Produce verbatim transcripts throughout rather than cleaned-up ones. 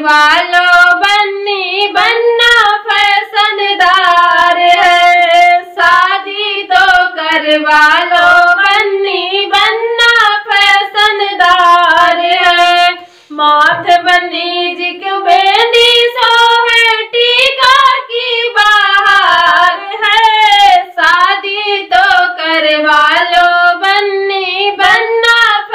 करवा लो बन्नी बनना फैशनदार है। शादी तो करवा लो बन्नी बनना फैशनदार है। माथ बन्नी जी को बेंदी सोहे टीका की बाहर है। शादी तो करवा लो बन्नी बनना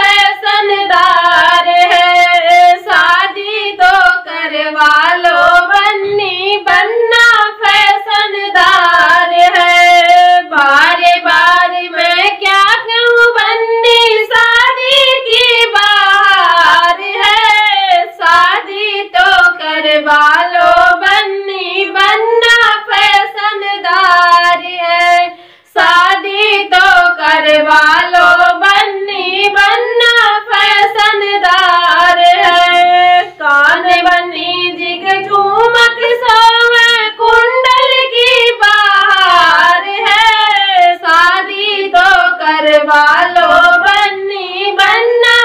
फैशनदार है। शादी तो करवा लो बन्नी बनना फैशनदार है। बारे बारे मैं क्या कहूँ बन्नी शादी की बाहर है। शादी तो करवा लो बन्नी बनना फैशनदार है। शादी तो करवा लो बन्नी बनना फैशनदार है। कान बन्नी जी के झूमक सोवे कुंडल की बाहर है। शादी तो करवा लो बन्नी बनना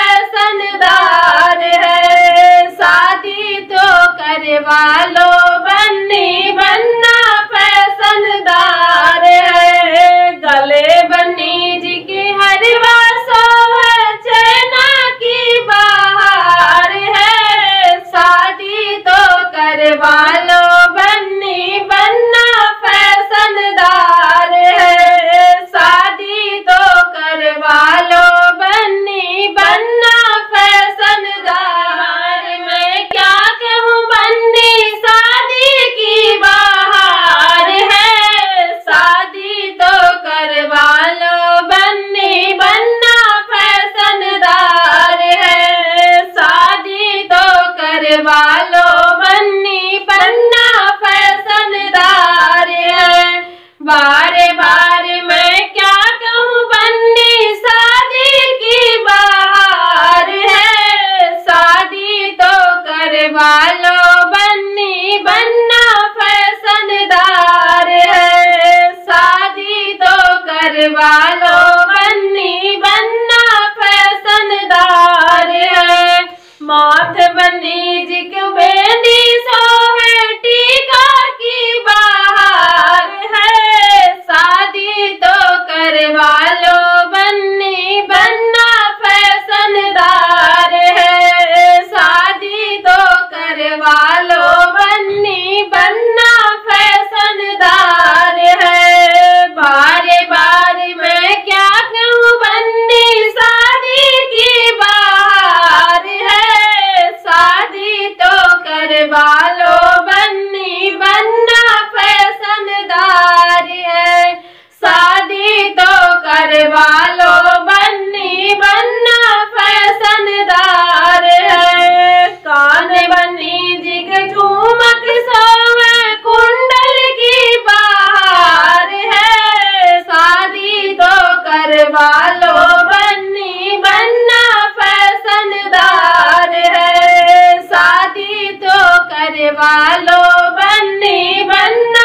फैशनदार है। शादी तो करवा लो बन्नी बनना फैशनदार है। गले बन्नी जी की हरवा सोहे चैना की बाहर है। शादी तो करवा लो बन्नी बनना फैशनदार है। शादी तो करवा लो बन्नी बनना फैशनदार। मैं क्या कहूँ बन्नी शादी की बाहर है। शादी तो करवा लो बन्नी बनना फैशनदार है। शादी तो करवा लो बन्नी बनना फैशनदार है। बारे बारे मैं क्या कहूँ बन्नी शादी की बाहर है। शादी तो करवा लो बन्नी बनना फैशनदार है। शादी तो करवा लो बन्नी बनना फैशनदार है। माथ बन्नी जी को बेंदी सोहे टीका की बाहर है। शादी तो करवा लो बन्नी बनना फैशनदार है। शादी तो करवा लो बन्नी बनना फैशनदार है। बारे बारे मैं क्या कहूँ बन्नी शादी की बाहर है। शादी तो करवा लो बन्नी बनना फैशनदार है। शादी तो करवा लो बन्नी बनना फैशनदार है। कान बन्नी जी के झूमक सोवे कुंडल की बाहर है। शादी तो करवा लो बन्नी बनना फैशनदार है। शादी तो करवा लो बन्नी बनना